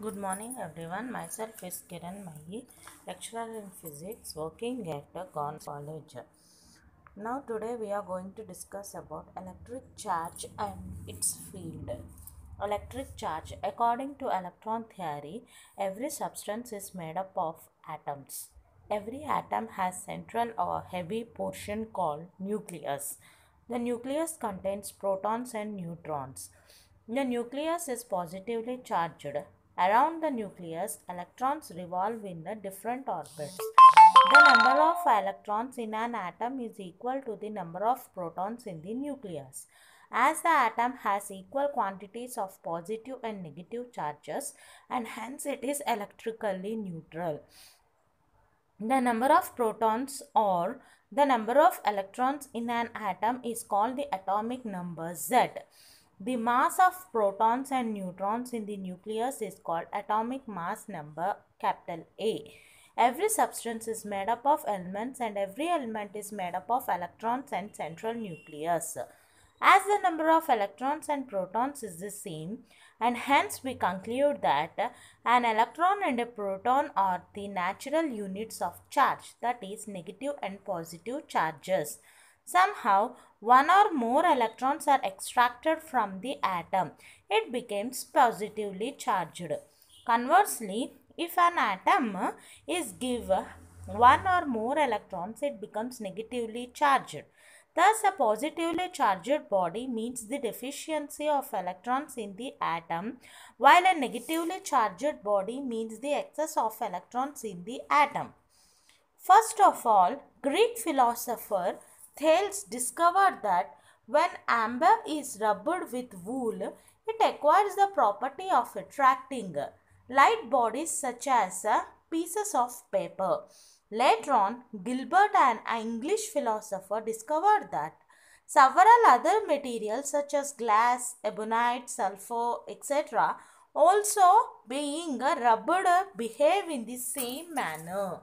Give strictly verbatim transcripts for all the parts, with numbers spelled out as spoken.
Good morning everyone. Myself is Kiran Mahi, lecturer in physics working at Gauns College. Now today we are going to discuss about electric charge and its field. Electric charge. According to electron theory, every substance is made up of atoms. Every atom has central or heavy portion called nucleus. The nucleus contains protons and neutrons. The nucleus is positively charged. Around the nucleus, electrons revolve in the different orbits. The number of electrons in an atom is equal to the number of protons in the nucleus. As the atom has equal quantities of positive and negative charges, and hence it is electrically neutral. The number of protons or the number of electrons in an atom is called the atomic number Z. The mass of protons and neutrons in the nucleus is called atomic mass number capital A. Every substance is made up of elements and every element is made up of electrons and central nucleus. As the number of electrons and protons is the same, and hence we conclude that an electron and a proton are the natural units of charge, that is negative and positive charges. Somehow, one or more electrons are extracted from the atom. It becomes positively charged. Conversely, if an atom is given one or more electrons, it becomes negatively charged. Thus, a positively charged body means the deficiency of electrons in the atom, while a negatively charged body means the excess of electrons in the atom. First of all, Greek philosopher Thales discovered that when amber is rubbed with wool, it acquires the property of attracting light bodies such as pieces of paper. Later on, Gilbert, an English philosopher, discovered that several other materials such as glass, ebonite, sulfur, et cetera also being rubbed behave in the same manner.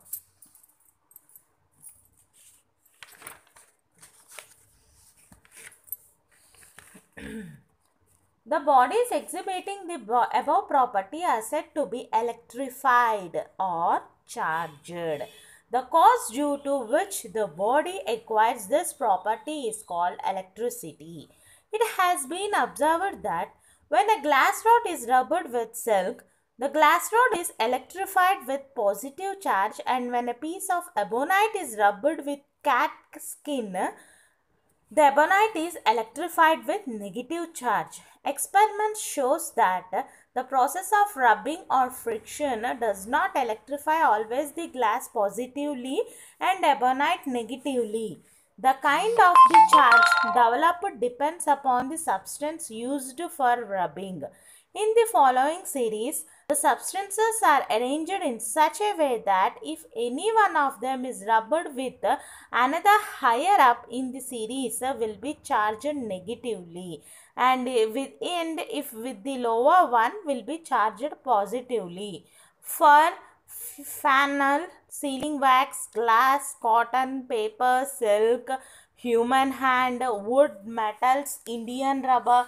The bodies exhibiting the above property are said to be electrified or charged. The cause due to which the body acquires this property is called electricity. It has been observed that when a glass rod is rubbed with silk, the glass rod is electrified with positive charge, and when a piece of ebonite is rubbed with cat skin, the ebonite is electrified with negative charge. Experiment shows that the process of rubbing or friction does not electrify always the glass positively and ebonite negatively. The kind of the charge developed depends upon the substance used for rubbing. In the following series, the substances are arranged in such a way that if any one of them is rubbed with another higher up in the series will be charged negatively, and with and if with the lower one will be charged positively. For flannel, sealing wax, glass, cotton, paper, silk, human hand, wood, metals, Indian rubber,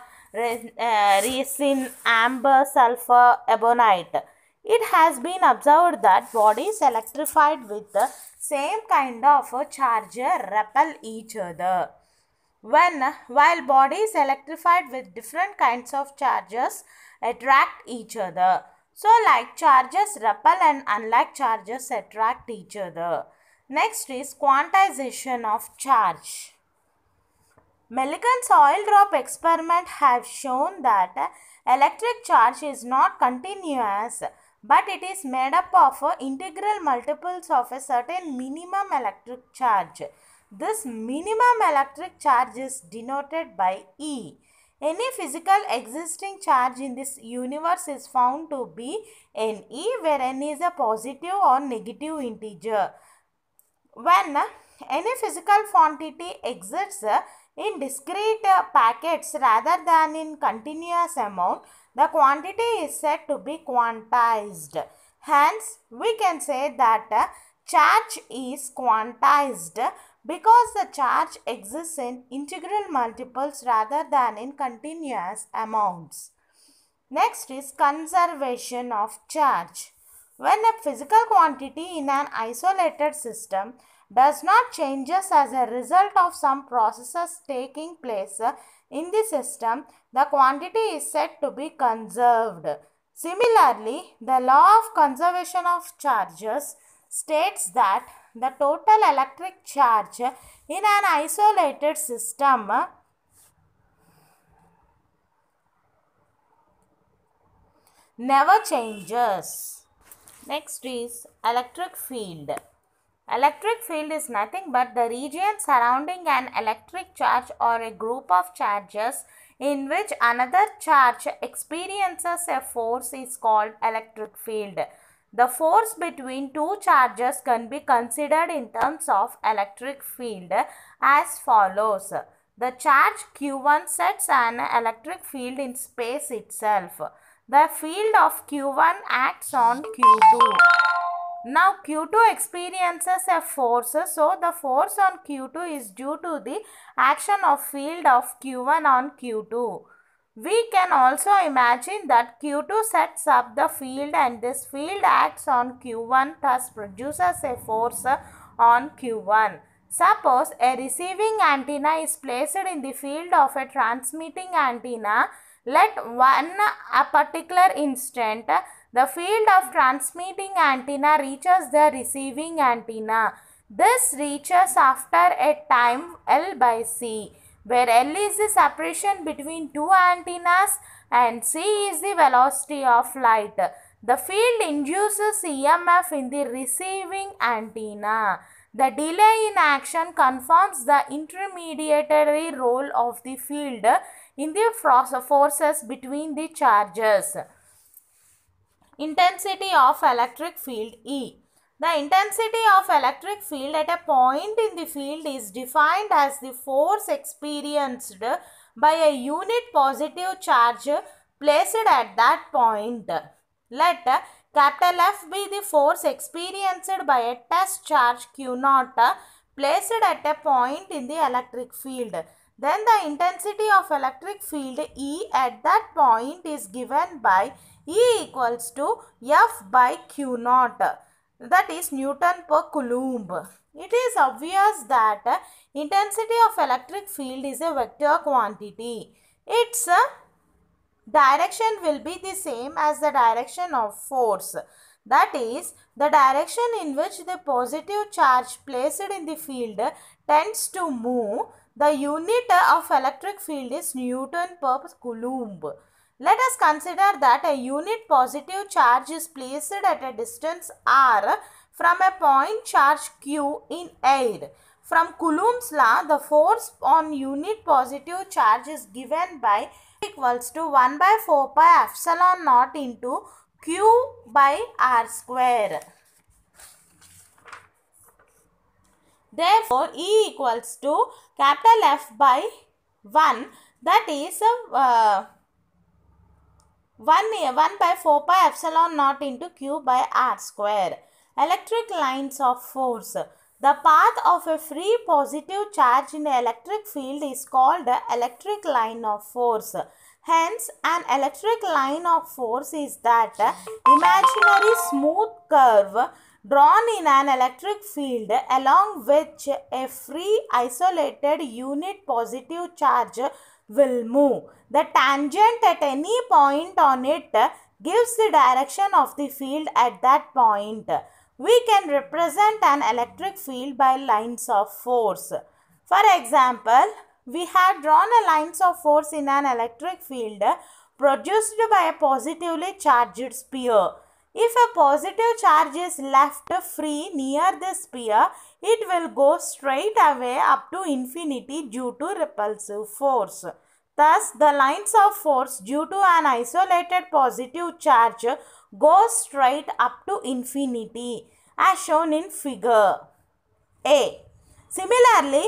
resin, amber, sulfur, ebonite. It has been observed that bodies electrified with the same kind of charge repel each other. When while bodies electrified with different kinds of charges attract each other. So like charges repel and unlike charges attract each other. Next is quantization of charge. Millikan's oil drop experiment have shown that electric charge is not continuous, but it is made up of integral multiples of a certain minimum electric charge. This minimum electric charge is denoted by E. Any physical existing charge in this universe is found to be Ne, where N is a positive or negative integer. When any physical quantity exists in discrete packets rather than in continuous amount, the quantity is said to be quantized. Hence, we can say that charge is quantized because the charge exists in integral multiples rather than in continuous amounts. Next is conservation of charge. When a physical quantity in an isolated system does not changes as a result of some processes taking place in the system, the quantity is said to be conserved. Similarly, the law of conservation of charges states that the total electric charge in an isolated system never changes. Next is electric field. Electric field is nothing but the region surrounding an electric charge or a group of charges in which another charge experiences a force is called electric field. The force between two charges can be considered in terms of electric field as follows. The charge Q one sets an electric field in space itself. The field of Q one acts on Q two. Now Q two experiences a force, so the force on Q two is due to the action of field of Q one on Q two. We can also imagine that Q two sets up the field and this field acts on Q one, thus produces a force on Q one. Suppose a receiving antenna is placed in the field of a transmitting antenna. Let one a particular instant the field of transmitting antenna reaches the receiving antenna. This reaches after a time L by C, where L is the separation between two antennas and C is the velocity of light. The field induces E M F in the receiving antenna. The delay in action confirms the intermediary role of the field in the forces between the charges. Intensity of electric field E. The intensity of electric field at a point in the field is defined as the force experienced by a unit positive charge placed at that point. Let capital F be the force experienced by a test charge Q zero placed at a point in the electric field. Then the intensity of electric field E at that point is given by E equals to F by Q zero, that is Newton per Coulomb. It is obvious that intensity of electric field is a vector quantity. Its direction will be the same as the direction of force. That is, the direction in which the positive charge placed in the field tends to move. The unit of electric field is Newton per Coulomb. Let us consider that a unit positive charge is placed at a distance r from a point charge q in air. From Coulomb's law, the force on unit positive charge is given by equals to one by four pi epsilon naught into q by r square. Therefore, E equals to capital F by one, that is uh, one, one by four pi epsilon naught into q by r square. Electric lines of force. The path of a free positive charge in an electric field is called the electric line of force. Hence, an electric line of force is that imaginary smooth curve drawn in an electric field along which a free isolated unit positive charge will move. The tangent at any point on it gives the direction of the field at that point. We can represent an electric field by lines of force. For example, we have drawn a lines of force in an electric field produced by a positively charged sphere. If a positive charge is left free near the sphere, it will go straight away up to infinity due to repulsive force. Thus, the lines of force due to an isolated positive charge go straight up to infinity, as shown in figure A. Similarly,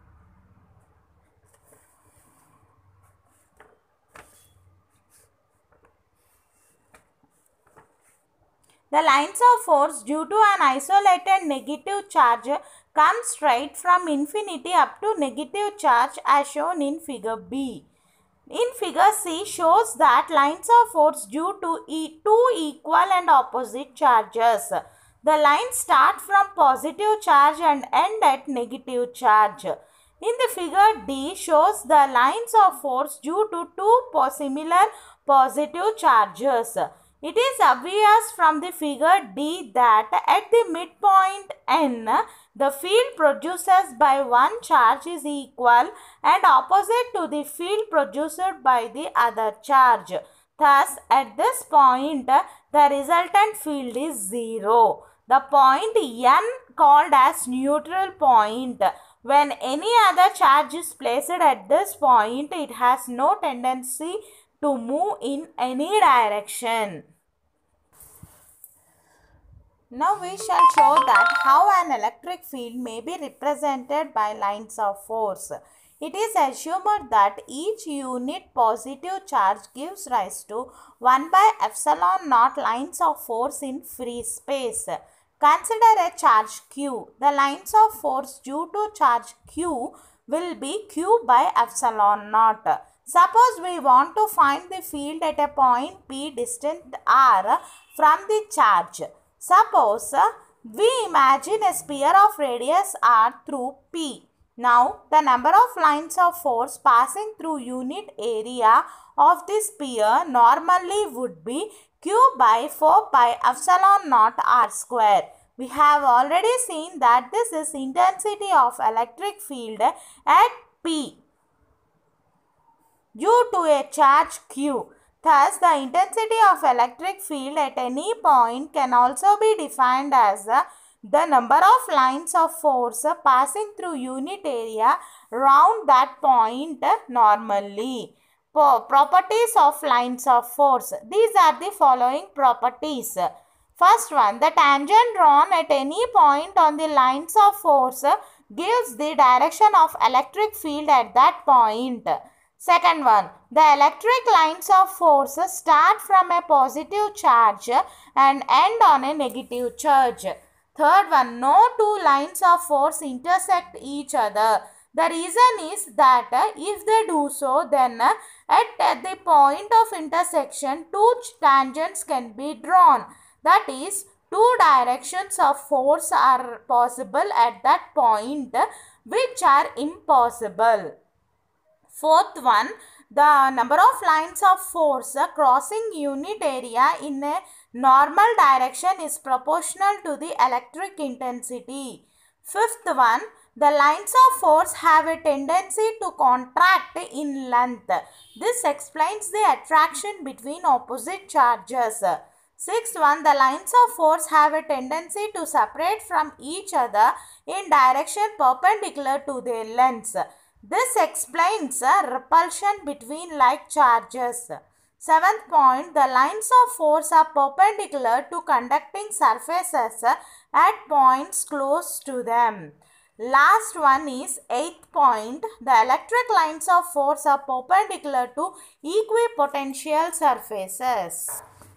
the lines of force due to an isolated negative charge come straight from infinity up to negative charge as shown in figure B. In figure C shows that lines of force due to e two equal and opposite charges. The lines start from positive charge and end at negative charge. In the figure D shows the lines of force due to two similar positive charges. It is obvious from the figure D that at the midpoint N, the field produced by one charge is equal and opposite to the field produced by the other charge. Thus, at this point, the resultant field is zero. The point N called as neutral point. When any other charge is placed at this point, it has no tendency to move in any direction. Now we shall show that how an electric field may be represented by lines of force. It is assumed that each unit positive charge gives rise to one by epsilon naught lines of force in free space. Consider a charge Q. The lines of force due to charge Q will be Q by epsilon naught. Suppose we want to find the field at a point P distant R from the charge. Suppose we imagine a sphere of radius R through P. Now, the number of lines of force passing through unit area of the sphere normally would be Q by four pi epsilon naught R square. We have already seen that this is intensity of electric field at P due to a charge Q. Thus, the intensity of electric field at any point can also be defined as the number of lines of force passing through unit area round that point normally. Properties of lines of force. These are the following properties. First one, the tangent drawn at any point on the lines of force gives the direction of electric field at that point. Second one, the electric lines of force start from a positive charge and end on a negative charge. Third one, no two lines of force intersect each other. The reason is that if they do so, then at, at the point of intersection, two tangents can be drawn. That is, two directions of force are possible at that point, which are impossible. Fourth one, the number of lines of force crossing unit area in a normal direction is proportional to the electric intensity. Fifth one, the lines of force have a tendency to contract in length. This explains the attraction between opposite charges. Sixth one, the lines of force have a tendency to separate from each other in direction perpendicular to their lengths. This explains uh, repulsion between like charges. Seventh point, the lines of force are perpendicular to conducting surfaces uh, at points close to them. Last one is eighth point, the electric lines of force are perpendicular to equipotential surfaces.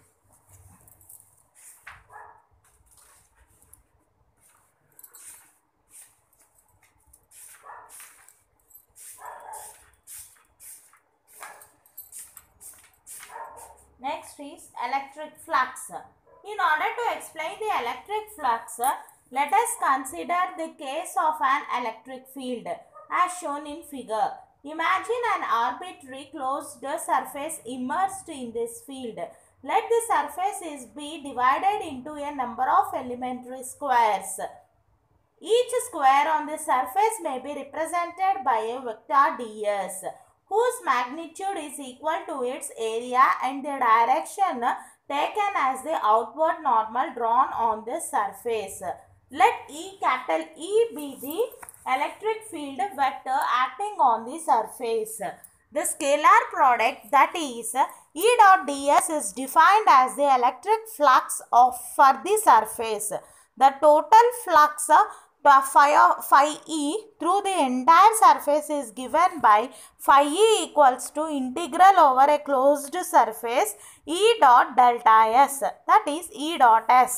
Next is electric flux. In order to explain the electric flux, let us consider the case of an electric field as shown in figure. Imagine an arbitrary closed surface immersed in this field. Let the surface be divided into a number of elementary squares. Each square on the surface may be represented by a vector ds, whose magnitude is equal to its area and the direction taken as the outward normal drawn on this surface. Let E capital E be the electric field vector acting on the surface. The scalar product, that is E dot ds, is defined as the electric flux of for the surface. The total flux Phi, phi E through the entire surface is given by phi E equals to integral over a closed surface E dot delta S, that is E dot S.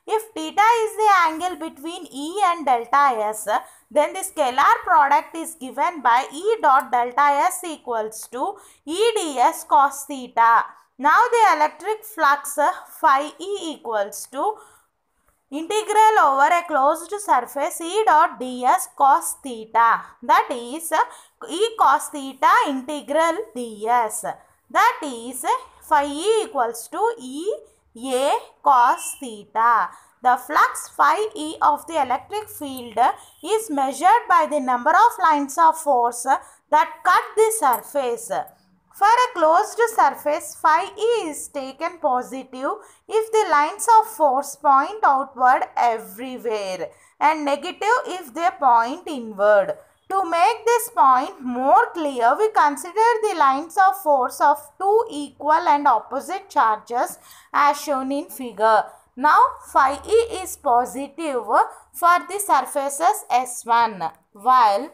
If theta is the angle between E and delta S, then the scalar product is given by E dot delta S equals to E ds cos theta. Now the electric flux phi E equals to integral over a closed surface E dot ds cos theta. That is E cos theta integral ds. That is phi E equals to E A cos theta. The flux phi E of the electric field is measured by the number of lines of force that cut the surface. For a closed surface, phi E is taken positive if the lines of force point outward everywhere and negative if they point inward. To make this point more clear, we consider the lines of force of two equal and opposite charges as shown in figure. Now, phi E is positive for the surfaces S one, while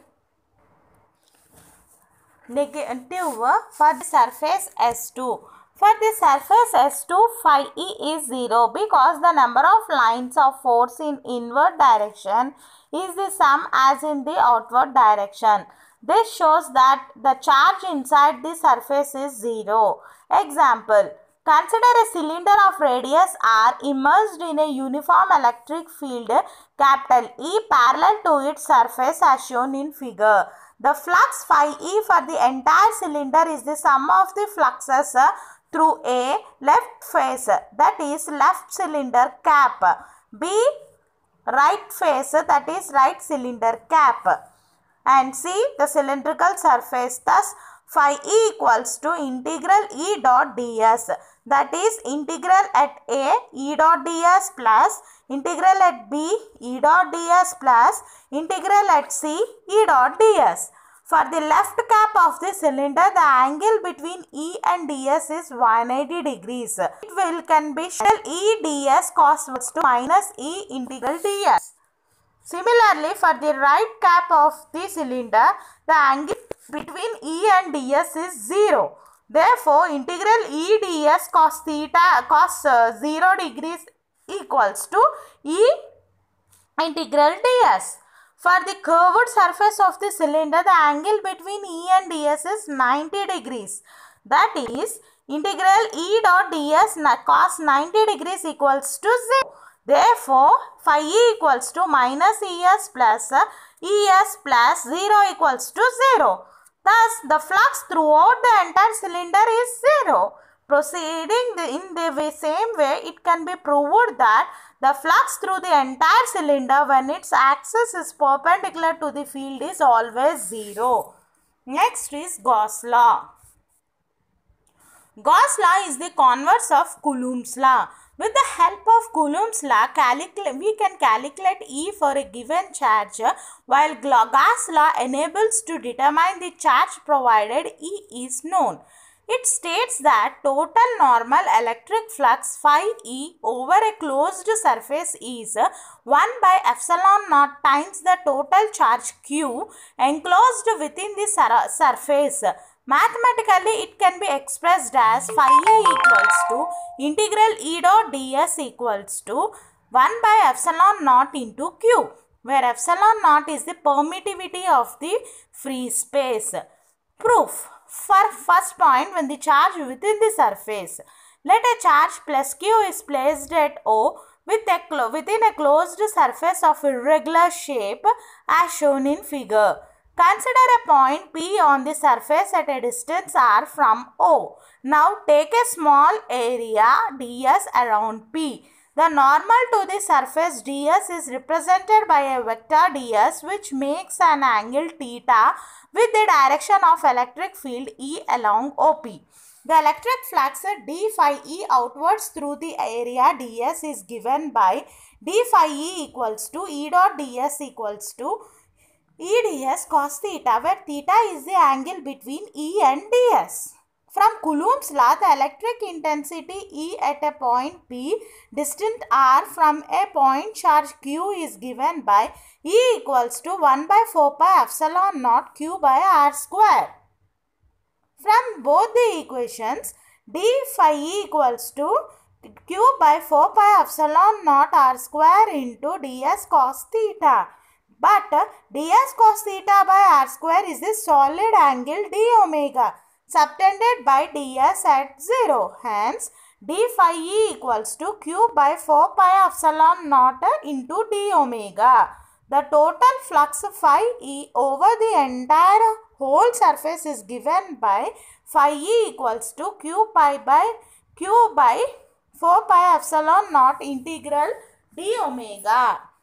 negative for the surface S two. For the surface S two, phi E is zero because the number of lines of force in inward direction is the same as in the outward direction. This shows that the charge inside the surface is zero. Example: consider a cylinder of radius r immersed in a uniform electric field capital E parallel to its surface as shown in figure. The flux phi E for the entire cylinder is the sum of the fluxes through A, left face, that is left cylinder cap, B, right face, that is right cylinder cap, and C, the cylindrical surface. Thus, phi E equals to integral E dot ds, that is integral at A E dot ds plus integral at B E dot ds plus integral at C E dot ds. For the left cap of the cylinder, the angle between E and ds is one hundred eighty degrees. It will can be E ds cos to minus E integral ds. Similarly, for the right cap of the cylinder, the angle between E and ds is zero. Therefore, integral E ds cos theta cos uh, zero degrees equals to E integral ds. For the curved surface of the cylinder, the angle between E and ds is ninety degrees. That is, integral E dot ds cos ninety degrees equals to zero. Therefore, phi E equals to minus Es plus Es plus zero equals to zero. Thus, the flux throughout the entire cylinder is zero. Proceeding in the same way, it can be proved that the flux through the entire cylinder when its axis is perpendicular to the field is always zero. Next is Gauss law. Gauss law is the converse of Coulomb's law. With the help of Coulomb's law, we can calculate E for a given charge, while Gauss law enables to determine the charge provided E is known. It states that total normal electric flux phi E over a closed surface is one by epsilon naught times the total charge Q enclosed within the sur surface. Mathematically, it can be expressed as phi E equals to integral E dot ds equals to one by epsilon naught into Q, where epsilon naught is the permittivity of the free space. Proof. For first point, when the charge within the surface, let a charge plus Q is placed at O with a within a closed surface of irregular shape as shown in figure. Consider a point P on the surface at a distance r from O. Now take a small area ds around P. The normal to the surface ds is represented by a vector ds which makes an angle theta with the direction of electric field E along O P. The electric flux d phi E outwards through the area ds is given by d phi E equals to E dot ds equals to E ds cos theta, where theta is the angle between E and ds. From Coulomb's law, the electric intensity E at a point P distant r from a point charge Q is given by E equals to one by four pi epsilon naught Q by r square. From both the equations, d phi E equals to q by four pi epsilon naught r square into ds cos theta. But uh, ds cos theta by r square is the solid angle d omega subtended by ds at zero. Hence, d phi e equals to q by four pi epsilon naught into d omega. The total flux phi e over the entire whole surface is given by phi e equals to q pi by q by four pi epsilon naught integral d omega,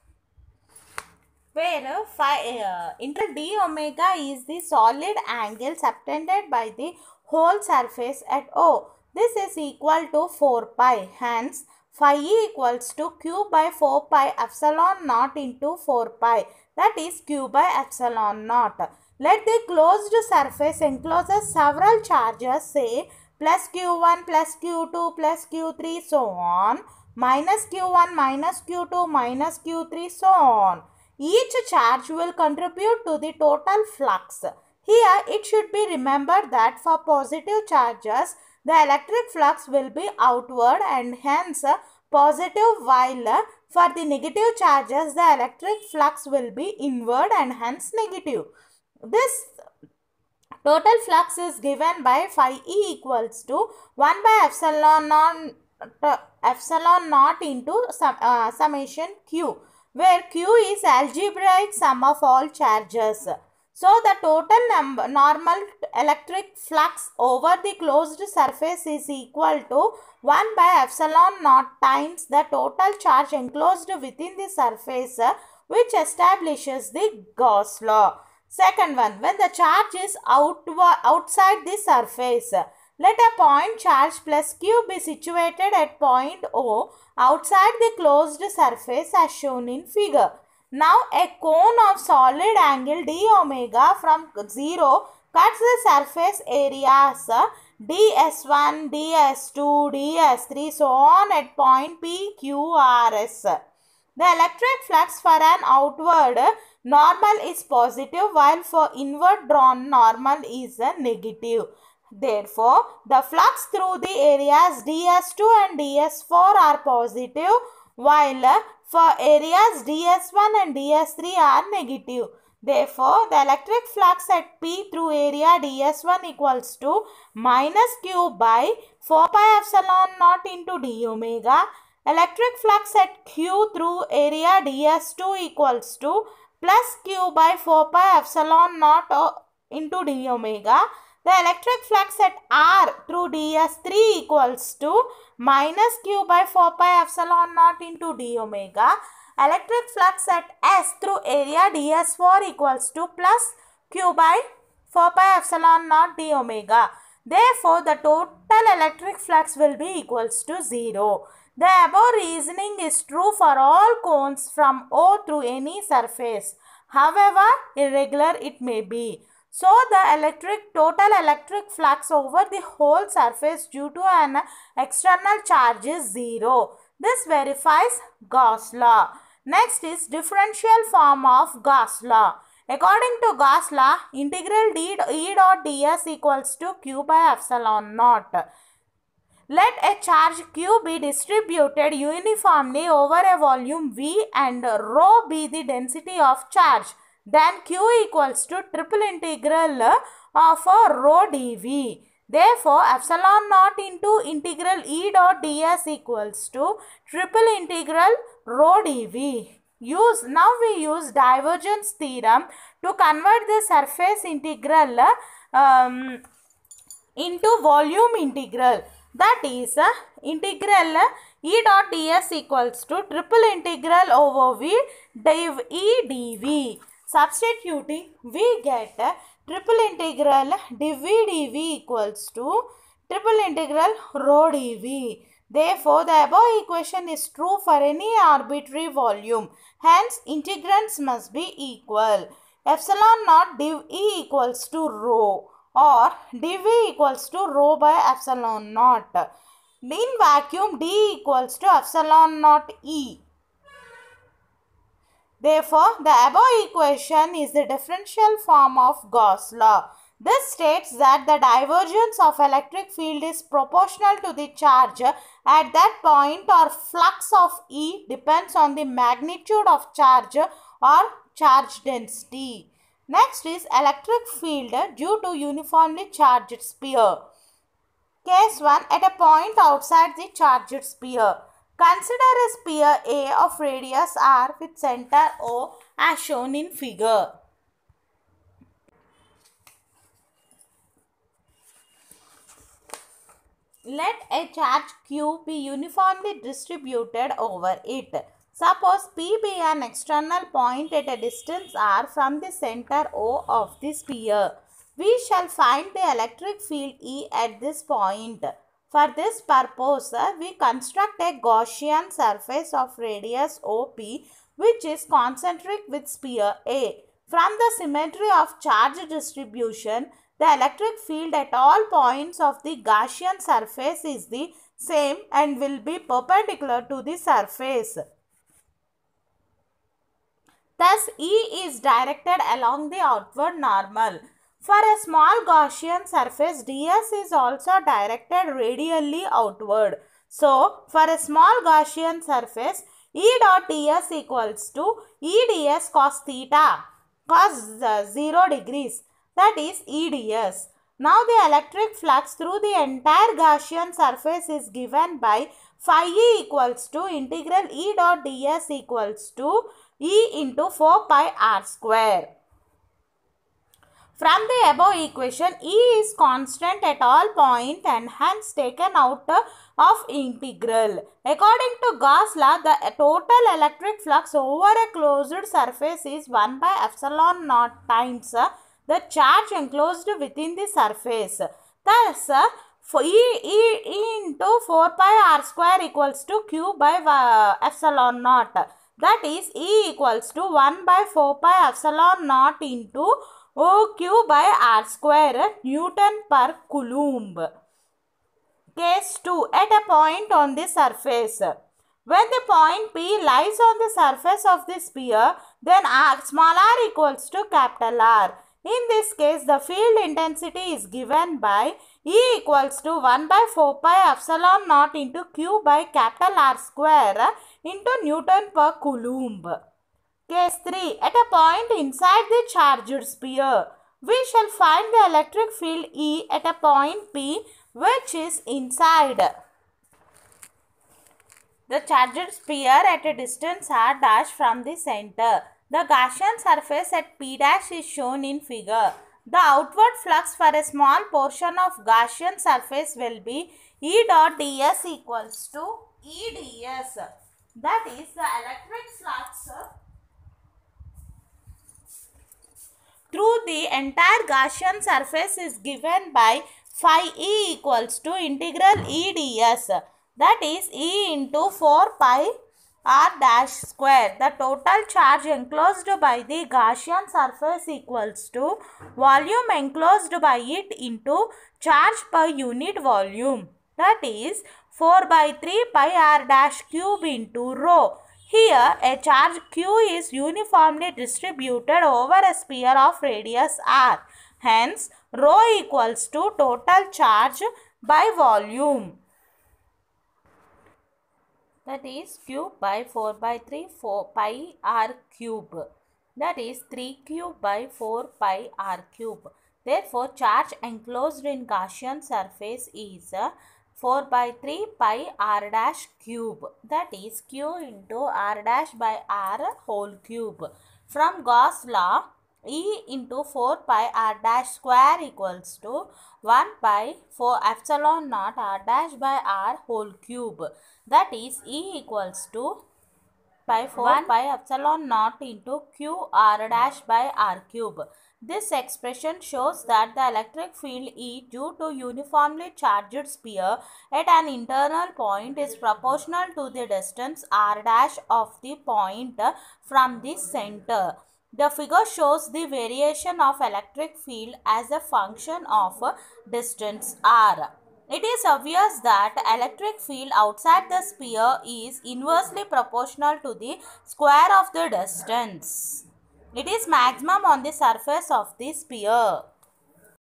where phi uh, integral d omega is the solid angle subtended by the whole surface at O. This is equal to four pi. Hence, phi e equals to q by four pi epsilon naught into four pi, that is q by epsilon naught. Let the closed surface encloses several charges, say plus q one plus q two plus q three so on, minus q one minus q two minus q three so on. Each charge will contribute to the total flux. Here it should be remembered that for positive charges the electric flux will be outward and hence positive, while for the negative charges the electric flux will be inward and hence negative. This total flux is given by phi e equals to one by epsilon naught, uh, epsilon naught into sum, uh, summation q, where q is algebraic sum of all charges. So, the total number, normal electric flux over the closed surface is equal to one by epsilon naught times the total charge enclosed within the surface, which establishes the Gauss law. Second one, when the charge is outward, outside the surface, let a point charge plus q be situated at point O outside the closed surface as shown in figure. Now, a cone of solid angle d omega from zero cuts the surface areas d s one, d s two, d s three so on at point P, Q, R, S. The electric flux for an outward normal is positive, while for inward drawn normal is negative. Therefore, the flux through the areas d s two and d s four are positive, while for areas d s one and d s three are negative. Therefore, the electric flux at P through area d s one equals to minus q by four pi epsilon naught into d omega. Electric flux at Q through area d s two equals to plus q by four pi epsilon naught into d omega. The electric flux at R through d s three equals to minus q by four pi epsilon naught into d omega. Electric flux at S through area d s four equals to plus q by four pi epsilon naught d omega. Therefore, the total electric flux will be equals to zero. The above reasoning is true for all cones from O through any surface, however irregular it may be. So, the electric total electric flux over the whole surface due to an external charge is zero. This verifies Gauss law. Next is differential form of Gauss law. According to Gauss law, integral d E dot ds equals to q by epsilon naught. Let a charge q be distributed uniformly over a volume V and rho be the density of charge. Then q equals to triple integral of rho dv. Therefore, epsilon naught into integral E dot ds equals to triple integral rho dv. Use, now we use divergence theorem to convert the surface integral um, into volume integral. That is uh, integral uh, E dot ds equals to triple integral over V div E dv. Substituting, we get uh, triple integral div V dv equals to triple integral rho dv. Therefore, the above equation is true for any arbitrary volume. Hence, integrands must be equal. Epsilon naught div E equals to rho, or div V equals to rho by epsilon naught. In vacuum, D equals to epsilon naught E. Therefore, the above equation is the differential form of Gauss law. This states that the divergence of electric field is proportional to the charge at that point, or flux of E depends on the magnitude of charge or charge density. Next is electric field due to uniformly charged sphere. Case one, at a point outside the charged sphere. Consider a sphere A of radius r with center O as shown in figure. Let a charge Q be uniformly distributed over it. Suppose P be an external point at a distance r from the center O of the sphere. We shall find the electric field E at this point. For this purpose, we construct a Gaussian surface of radius O P which is concentric with sphere A. From the symmetry of charge distribution, the electric field at all points of the Gaussian surface is the same and will be perpendicular to the surface. Thus, E is directed along the outward normal. For a small Gaussian surface, ds is also directed radially outward. So, for a small Gaussian surface, E dot ds equals to E ds cos theta, cos uh, zero degrees. That is E ds. Now the electric flux through the entire Gaussian surface is given by phi E equals to integral E dot ds equals to E into four pi r square. From the above equation, E is constant at all points and hence taken out of integral. According to Gauss' law, the total electric flux over a closed surface is one by epsilon naught times the charge enclosed within the surface. Thus, for E, E, E into four pi r square equals to Q by uh, epsilon naught. That is E equals to one by four pi epsilon naught into O Q by r square Newton per Coulomb. Case two. At a point on the surface. When the point P lies on the surface of the sphere, then r, small r equals to capital R. In this case, the field intensity is given by E equals to one by four pi epsilon naught into Q by capital R square into Newton per Coulomb. Case three. At a point inside the charged sphere, we shall find the electric field E at a point P which is inside the charged sphere at a distance r dash from the center. The Gaussian surface at P dash is shown in figure. The outward flux for a small portion of Gaussian surface will be E dot ds equals to E ds. That is, the electric flux through the entire Gaussian surface is given by phi E equals to integral E ds. That is E into four pi r dash square. The total charge enclosed by the Gaussian surface equals to volume enclosed by it into charge per unit volume. That is four by three pi r dash cube into rho. Here, a charge Q is uniformly distributed over a sphere of radius r. Hence, rho equals to total charge by volume. That is Q by four by three four pi r cube. That is three Q by four pi r cube. Therefore, charge enclosed in Gaussian surface is four by three pi r dash cube. That is Q into r dash by r whole cube. From Gauss' law, E into four pi r dash square equals to one by four epsilon naught r dash by r whole cube. That is E equals to by four pi epsilon naught into Q r dash by r cube. This expression shows that the electric field E due to uniformly charged sphere at an internal point is proportional to the distance r dash of the point from the center. The figure shows the variation of electric field as a function of distance r. It is obvious that electric field outside the sphere is inversely proportional to the square of the distance. It is maximum on the surface of the sphere.